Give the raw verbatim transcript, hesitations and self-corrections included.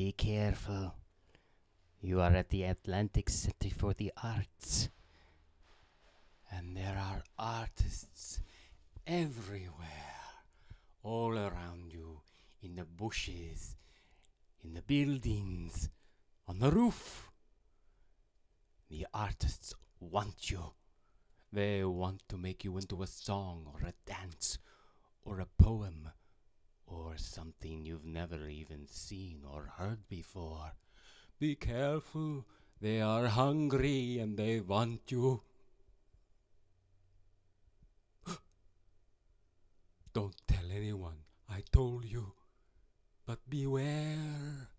Be careful. You are at the Atlantic Center for the Arts. And there are artists everywhere, all around you, in the bushes, in the buildings, on the roof. The artists want you. They want to make you into a song or a dance or a poem or something you've never even seen or heard before. Be careful. They are hungry and they want you. Don't tell anyone I told you, but beware.